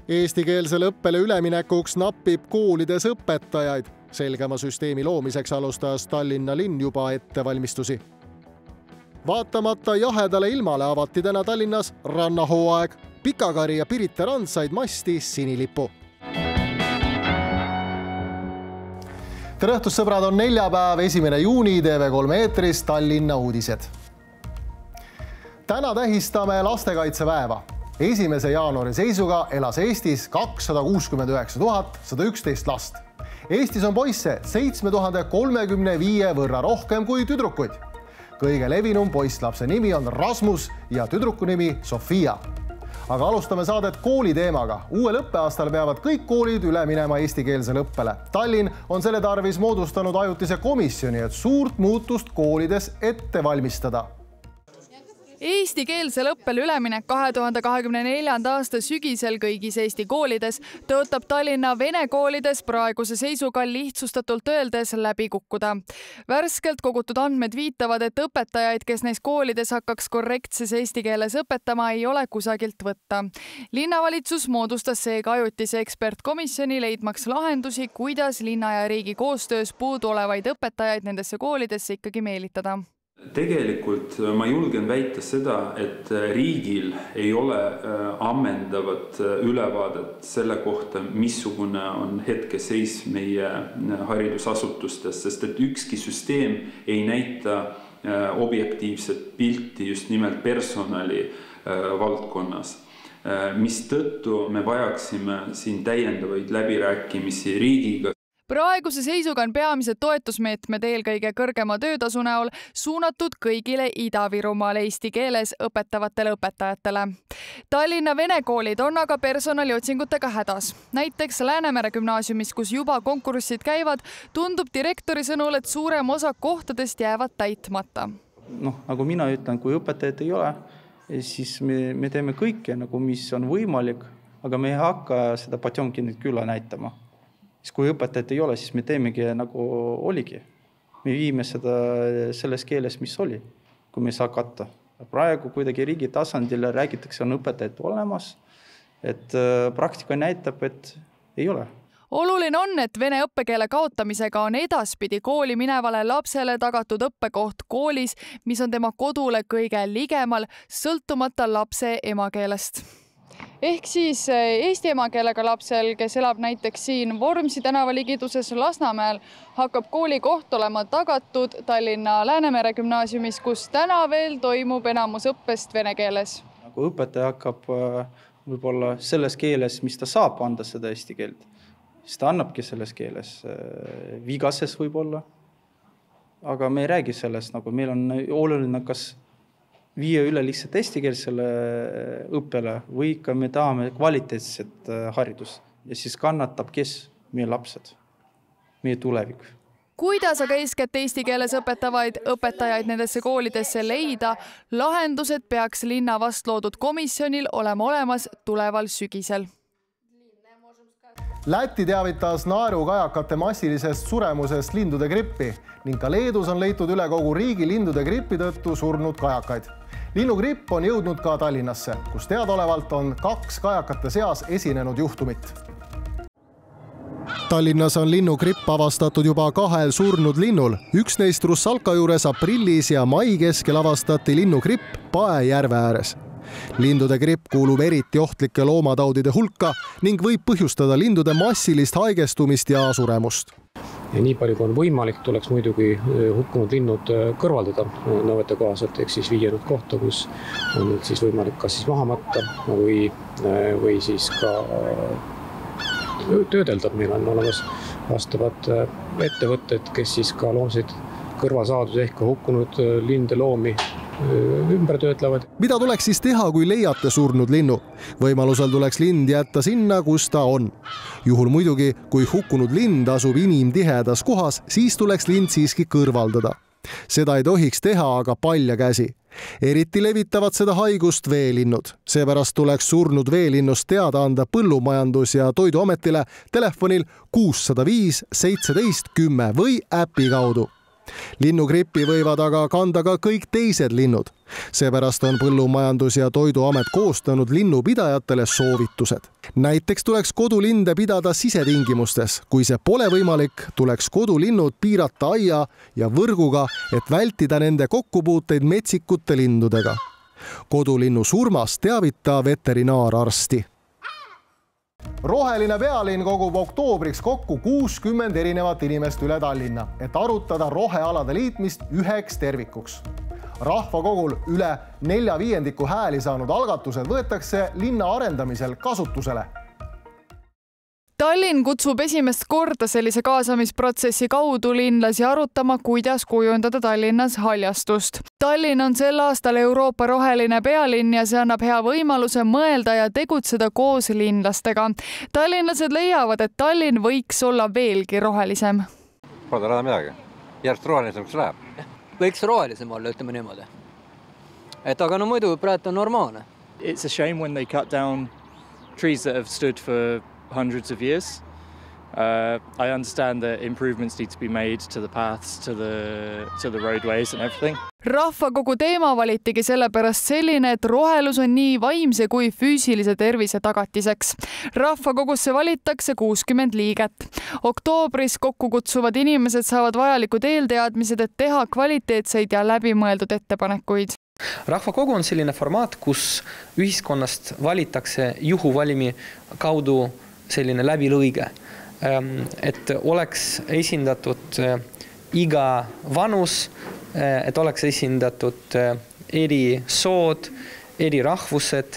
Eestikeelsele õppele üleminekuks napib koolides õpetajaid. Selgema süsteemi loomiseks alustas Tallinna linn juba ettevalmistusi. Vaatamata jahedale ilmale avati täna Tallinnas rannahooaeg. Pikakari ja Pirita rand said masti sinilipu. Tere õhtust, sõbrad, on neljapäev, 1. juuni, TV3 eetris Tallinna uudised. Täna tähistame lastekaitsepäeva. 1. jaanuari seisuga elas Eestis 269 111 last. Eestis on poisse 7035 võrra rohkem kui tüdrukuid. Kõige levinum poisslapse nimi on Rasmus ja tüdruku nimi Sofia. Aga alustame saadet kooli teemaga. Uuel õppeaastal peavad kõik koolid üle minema eestikeelsele õppele. Tallinn on selle tarvis moodustanud ajutise komisjoni, et suurt muutust koolides ette valmistada. Eestikeelsel õppel üleminek 2024. aasta sügisel kõigis Eesti koolides tõotab Tallinna vene koolides praeguse seisuga lihtsustatult öeldes läbi kukkuda. Värskelt kogutud andmed viitavad, et õpetajaid, kes neis koolides hakkaks korrektses eesti keeles õpetama, ei ole kusagilt võtta. Linnavalitsus moodustas seega ajutise ekspertkomisjoni leidmaks lahendusi, kuidas linna ja riigi koostöös puudu olevaid õpetajaid nendesse koolidesse ikkagi meelitada. Tegelikult ma julgen väita seda, et riigil ei ole ammendavat ülevaadet selle kohta, missugune on hetkeseis meie haridusasutustes, sest et ükski süsteem ei näita objektiivset pilti just nimelt personali valdkonnas. Mistõttu me vajaksime siin täiendavaid läbirääkimisi riigiga. Praeguse seisuga on peamised toetusmeetmed eelkõige kõrgema töötasu näol suunatud kõigile Ida-Virumaal eesti keeles õpetavatele õpetajatele. Tallinna vene koolid on aga personaliotsingutega hädas. Näiteks Läänemere gümnaasiumis, kus juba konkurssid käivad, tundub direktori sõnul, et suurem osa kohtadest jäävad täitmata. Nagu mina ütlen, kui õpetajad ei ole, siis me teeme kõike, mis on võimalik, aga me ei hakka seda Potjomkinit külla näitama. Kui õpetajat ei ole, siis me teemegi nagu oligi. Me viime seda selles keeles, mis oli, kui me ei saa katta. Praegu kuidagi riigi tasandil räägitakse, on õpetajad olemas, et praktika näitab, et ei ole. Oluline on, et vene õppekeele kaotamisega on edaspidi kooli minevale lapsele tagatud õppekoht koolis, mis on tema kodule kõige ligemal, sõltumata lapse emakeelest. Ehk siis eesti emakeelega lapsel, kes elab näiteks siin Vormsi tänava ligiduses Lasnamäel, hakkab kooli koht olema tagatud Tallinna Läänemere gümnaasiumis, kus täna veel toimub enamus õppest vene keeles. Õpetaja hakkab võib-olla selles keeles, mis ta saab anda seda eesti keelt, siis ta annabki selles keeles vigases võib-olla, aga me ei räägi sellest, meil on oluline, kas viia üle lihtsalt eestikeelsele õppele või ikka me tahame kvaliteetset haridust ja siis kannatab kes? Meie lapsed, meie tulevik. Kuidas aga eeskätt eesti keeles õpetavaid õpetajaid nendesse koolidesse leida, lahendused peaks linna vastloodud komisjonil olema olemas tuleval sügisel. Läti teavitas naerukajakate massilisest suremusest lindude grippi ning ka Leedus on leitud üle kogu riigi lindude grippi tõttu surnud kajakaid. Linnugripp on jõudnud ka Tallinnasse, kus teadaolevalt on 2 kajakate seas esinenud juhtumit. Tallinnas on linnugripp avastatud juba 2 surnud linnul. Üks neist Russalka juures aprillis ja mai keskel avastati linnugripp Pae järve ääres. Lindude gripp kuulub eriti ohtlike loomataudide hulka ning võib põhjustada lindude massilist haigestumist ja suremust. Ja nii palju kui on võimalik, tuleks muidugi hukkunud linnud kõrvaldada nõuete kohaselt, ehk siis viia nad kohta, kus on nüüd siis võimalik kas siis maha matta või siis ka töödelda. Meil on olemas vastavad ettevõtted, kes siis ka loomseid kõrvasaadus ehk hukkunud linde loomi ümber töötlevad. Mida tuleks siis teha, kui leiate surnud linnu? Võimalusel tuleks lind jätta sinna, kus ta on. Juhul muidugi, kui hukkunud lind asub inimtihedas kohas, siis tuleks lind siiski kõrvaldada. Seda ei tohiks teha aga palja käsi. Eriti levitavad seda haigust veelinnud. Seepärast tuleks surnud veelinnust teada anda Põllumajandus- ja Toiduametile telefonil 605 17 10 või äpi kaudu. Linnugrippi võivad aga kanda ka kõik teised linnud. Seepärast on Põllumajandus- ja Toiduamet koostanud linnupidajatele soovitused. Näiteks tuleks kodulinde pidada sisetingimustes. Kui see pole võimalik, tuleks kodulinnud piirata aia ja võrguga, et vältida nende kokkupuuteid metsikute lindudega. Kodulinnu surmast teavita veterinaararsti. Roheline pealinn kogub oktoobriks kokku 60 erinevat inimest üle Tallinna, et arutada rohealade liitmist üheks tervikuks. Rahvakogul üle 4/5 hääli saanud algatused võetakse linna arendamisel kasutusele. Tallinn kutsub esimest korda sellise kaasamisprotsessi kaudu linlasi arutama, kuidas kujundada Tallinnas haljastust. Tallinn on sel aastal Euroopa roheline pealinn ja see annab hea võimaluse mõelda ja tegutseda koos linlastega. Tallinlased leiavad, et Tallinn võiks olla veelgi rohelisem. Pole rada midagi. Järjest rohelisemaks läheb. Võiks rohelisem olla, ütleme niimoodi. Aga no muidu praegu on normaalne. It's a shame when they cut down trees that have stood for hundreds of years. I understand that improvements need to be made to the paths, to the roadways and everything. Rahvakogu teema valitigi sellepärast selline, et rohelus on nii vaimse kui füüsilise tervise tagatiseks. Rahvakogusse valitakse 60 liiget. Oktoobris kokku kutsuvad inimesed saavad vajalikud eelteadmised, et teha kvaliteetseid ja läbimõeldud ettepanekuid. Rahvakogu on selline formaat, kus ühiskonnast valitakse juhuvalimi kaudu selline läbilõige, et oleks esindatud iga vanus, et oleks esindatud eri sood, eri rahvused,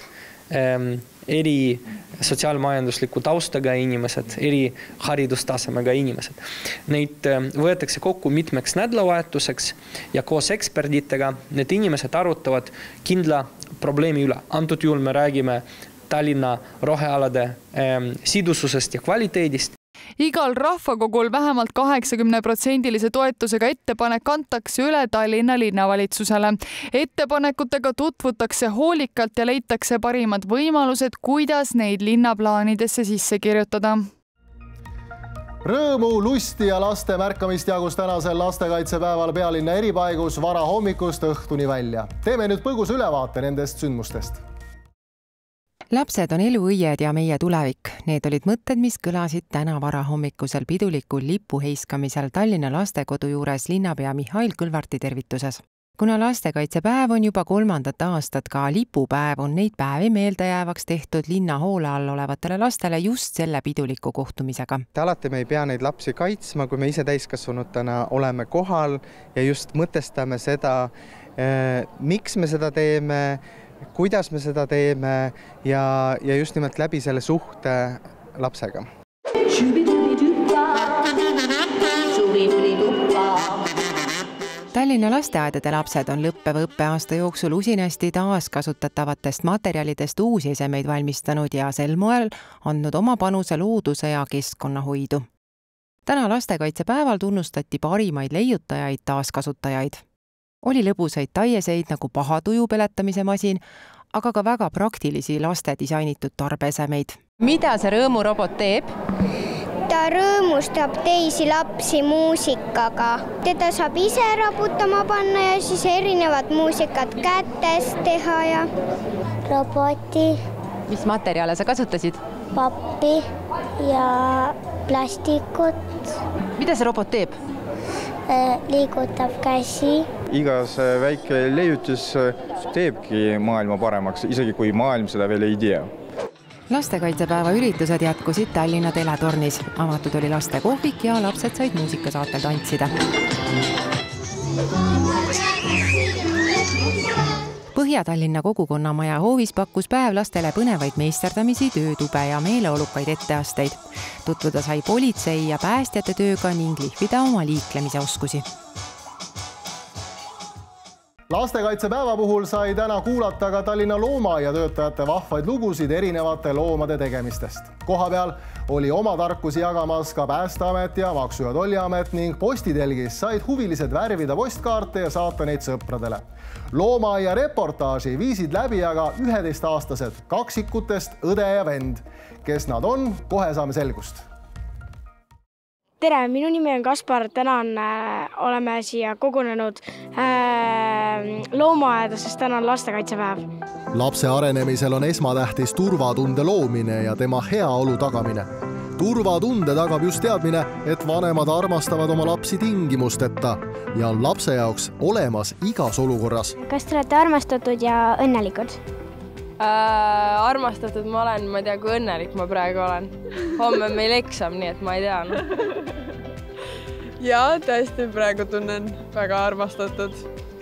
eri sotsiaalmajandusliku taustaga inimesed, eri haridustasemega inimesed. Neid võetakse kokku mitmeks nädalavahetuseks ja koos eksperditega need inimesed arutavad kindla probleemi üle. Antud juhul me räägime Tallinna rohealade sidususest ja kvaliteedist. Igal rahvakogul vähemalt 80% toetusega ettepanek antakse üle Tallinna linnavalitsusele. Ettepanekutega tutvutakse hoolikalt ja leitakse parimad võimalused, kuidas neid linnaplaanidesse sisse kirjutada. Rõõmu, lusti ja laste märkamist jagus tänasel lastekaitsepäeval pealinna eripaigus vara hommikust õhtuni välja. Teeme nüüd põgus ülevaate nendest sündmustest. Lapsed on eluõied ja meie tulevik. Need olid mõtted, mis kõlasid täna varahommikusel pidulikul lipu heiskamisel Tallinna lastekodu juures linnapea Mihhail Kõlvarti tervituses. Kuna lastekaitsepäev on juba 3. aastat ka lipupäev, on neid päevi meeldejäävaks tehtud linna hoole all olevatele lastele just selle piduliku kohtumisega. Alati me ei pea neid lapsi kaitsma, kui me ise täiskasvanutena oleme kohal ja just mõtestame seda, miks me seda teeme, kuidas me seda teeme ja just nimelt läbi selle suhte lapsega. Tallinna lasteaedade lapsed on lõppeva õppeaasta jooksul usinasti taaskasutatavatest materjalidest uusi esemeid valmistanud ja sel moel andnud oma panuse looduse ja keskkonnahoidu. Täna lastekaitsepäeval tunnustati parimaid leiutajaid taaskasutajaid. Oli lõbusaid taieseid nagu pahatuju peletamise masin, aga ka väga praktilisi laste disainitud tarbeesemeid. Mida see rõõmurobot teeb? Ta rõõmustab teisi lapsi muusikaga. Teda saab ise raputama panna ja siis erinevad muusikat kätest teha ja roboti. Mis materjale sa kasutasid? Pappi ja plastikut. Mida see robot teeb? Liigutab käsi. Igas väike leiutis teebki maailma paremaks, isegi kui maailm seda veel ei tea. Lastekaitsepäeva üritused jätkusid Tallinna teletornis. Avatud oli laste kohvik ja lapsed said muusikasaatel tantsida. Põhja-Tallinna kogukonnamaja hoovis pakkus päev lastele põnevaid meisterdamisi, töötube ja meeleolukaid etteasteid. Tutvuda sai politsei ja päästjate tööga ning lihvida oma liiklemise oskusi. Lastekaitsepäeva puhul sai täna kuulata ka Tallinna loomaaia töötajate vahvaid lugusid erinevate loomade tegemistest. Kohapeal oli oma tarkusi jagamas ka Päästeamet ja Maksu- ja Tolliamet ning postitelgis said huvilised värvida postkaarte ja saata neid sõpradele. Loomaaia reportaaži viisid läbi aga 11-aastased kaksikutest õde ja vend. Kes nad on, kohe saame selgust. Tere, minu nimi on Kaspar, täna oleme siia kogunenud loomaaeda, sest täna on lastekaitsepäev. Lapse arenemisel on esmatähtis turvatunde loomine ja tema heaolu tagamine. Turvatunde tagab just teadmine, et vanemad armastavad oma lapsi tingimusteta ja on lapse jaoks olemas igas olukorras. Kas te olete armastatud ja õnnelikud? Armastatud ma olen, ma ei tea, kui õnnelik ma praegu olen. Homme meil eksam, nii et ma ei tea. Ja, tõesti praegu tunnen väga armastatud.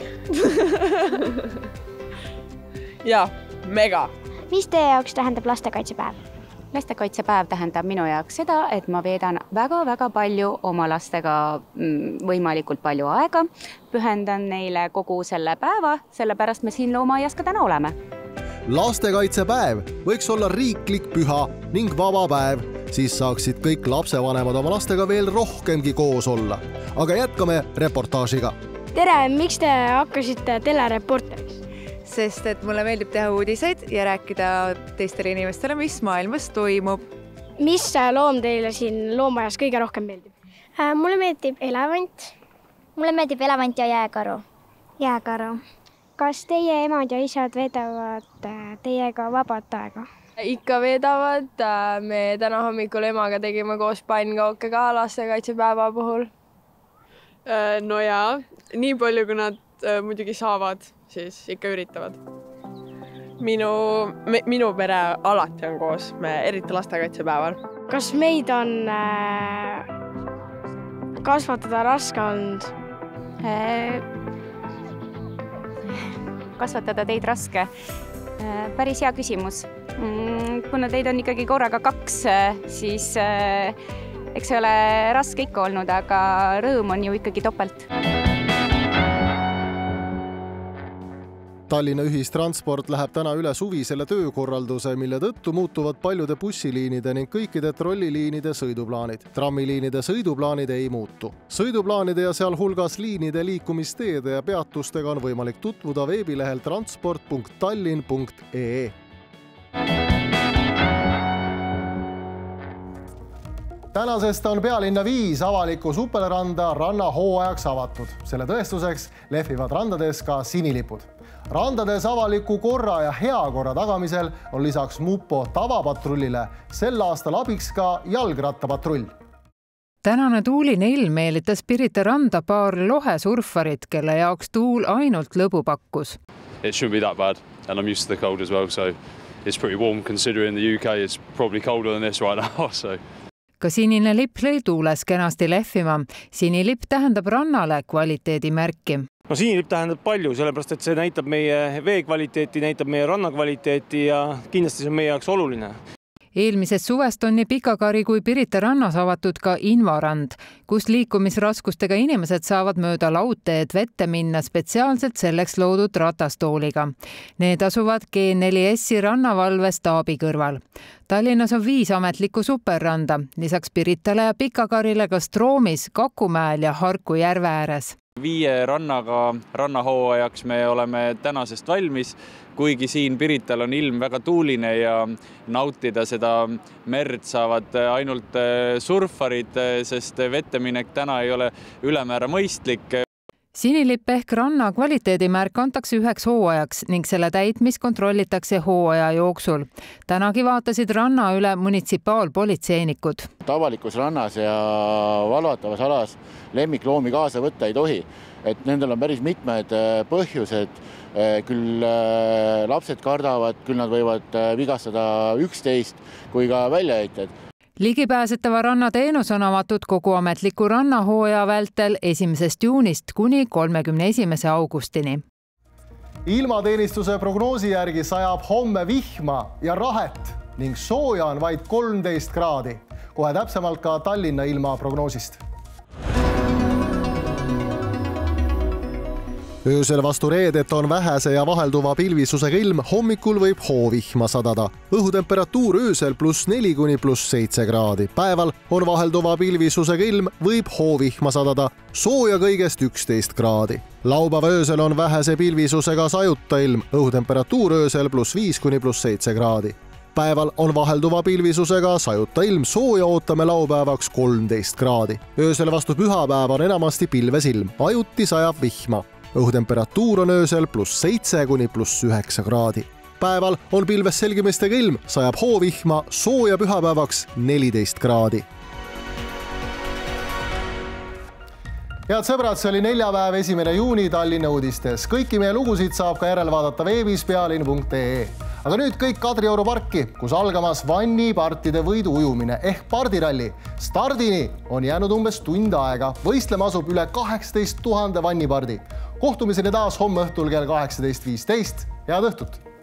Ja, mega. Mis teie jaoks tähendab lastekaitsepäev? Lastekaitsepäev tähendab minu jaoks seda, et ma veedan väga-väga palju oma lastega võimalikult palju aega. Pühendan neile kogu selle päeva, sellepärast me siin loomaaias ka täna oleme. Lastekaitsepäev võiks olla riiklik püha ning vaba päev, siis saaksid kõik lapsevanemad oma lastega veel rohkemgi koos olla. Aga jätkame reportaažiga. Tere, miks te hakkasite telereporteriks? Sest et mulle meeldib teha uudiseid ja rääkida teistele inimestele, mis maailmas toimub. Mis loom teile siin loomaajas kõige rohkem meeldib? Mulle meeldib elevant. Mulle meeldib elevant ja jääkaru. Jääkaru. Kas teie emad ja isad veedavad teiega vabat aega? Ikka veedavad. Me täna hommikul emaga tegime koos pannkooke ka lastekaitsepäeva puhul. No jaa, nii palju kui nad muidugi saavad, siis ikka üritavad. Minu pere alati on koos, eriti lastekaitsepäeval. Kas meid on kasvatada raske olnud? Kasvatada teid raske? Päris hea küsimus. Kuna teid on ikkagi korraga 2, siis eks see ole raske ikka olnud, aga rõõm on ju ikkagi topelt. Tallinna ühistransport läheb täna üle suvisele töökorralduse, mille tõttu muutuvad paljude bussiliinide ning kõikide trolliliinide sõiduplaanid. Trammiliinide sõiduplaanid ei muutu. Sõiduplaanide ja sealhulgas liinide liikumisteede ja peatustega on võimalik tutvuda veebilehel transport.tallinn.ee. Tänasest on pealinna 5 avalikku supelranda rannahooajaks avatud. Selle tõestuseks lehvivad randades ka sinilipud. Randades avaliku korra ja heakorra tagamisel on lisaks MUPO tavapatrullile sel aastal abiks ka jalgrattapatrull. Tänane tuuline ilm meelitas Pirita randa paar lohesurfarit, kelle jaoks tuul ainult lõbu pakkus. It shouldn't be that bad and I'm used to the cold as well, so it's pretty warm considering the UK is probably colder than this right now, so ka sinine lipp lõi tuules kenasti lehvima. Sinilipp tähendab rannale kvaliteedimärki. No sinilipp tähendab palju, sellepärast et see näitab meie vee kvaliteeti, näitab meie ranna kvaliteeti ja kindlasti see on meie jaoks oluline. Eelmisest suvest on nii Pikakari kui Pirita rannas avatud ka Invarand, kus liikumisraskustega inimesed saavad mööda laudteed vette minna spetsiaalselt selleks loodud ratastooliga. Need asuvad G4S-i rannavalve staabi kõrval. Tallinnas on 5 ametlikku superranda, lisaks Piritale ja Pikakarile ka Stroomis, Kakumäel ja Harku järve ääres. 5 rannaga rannahooajaks me oleme tänasest valmis, kuigi siin Pirital on ilm väga tuuline ja nautida seda merd saavad ainult surfarid, sest vetteminek täna ei ole ülemäära mõistlik. Sinilipp ehk ranna kvaliteedimärk antakse 1 hooajaks ning selle täitmist kontrollitakse hooaja jooksul. Tänagi vaatasid ranna üle munitsipaalpolitseinikud. Avalikus rannas ja valvatavas alas lemmikloomi kaasa võtta ei tohi. Et nendel on päris mitmed põhjused. Küll lapsed kardavad, küll nad võivad vigastada üksteist kui ka väljaheited. Ligipääsetava rannateenus on avatud kogu ametliku rannahooaja vältel 1. juunist kuni 31. augustini. Ilmateenistuse prognoosi järgi sajab homme vihma ja rahet ning sooja on vaid 13 kraadi. Kohe täpsemalt ka Tallinna ilma prognoosist. Öösel vastu reedet on vähese ja vahelduva pilvisusega ilm, hommikul võib hoovihma sadada. Õhutemperatuur öösel +4 kuni +7 kraadi. Päeval on vahelduva pilvisusega ilm, võib hoovihma sadada, sooja kõigest 11 kraadi. Laupäeva öösel on vähese pilvisusega sajuta ilm, õhutemperatuur öösel +5 kuni +7 kraadi. Päeval on vahelduva pilvisusega sajuta ilm, sooja ootame laupäevaks 13 kraadi. Öösel vastu pühapäeva on enamasti pilves ilm, ajuti sajab vihma. Õhutemperatuur on öösel +7 kuni +9 kraadi. Päeval on pilves selgimistega ilm, sajab hoovihma, sooja pühapäevaks 14 kraadi. Head sõbrad, see oli neljapäev 1. juuni Tallinna uudistes. Kõiki meie lugusid saab ka järele vaadata veebis pealinn.ee. Aga nüüd kõik Kadrioru parki, kus algamas vannipartide võidu ujumine ehk pardiralli. Stardini on jäänud umbes tund aega. Võistlema asub üle 18 000 vannipardi. Kohtumiseni taas homme õhtul kell 18.15. Head õhtut!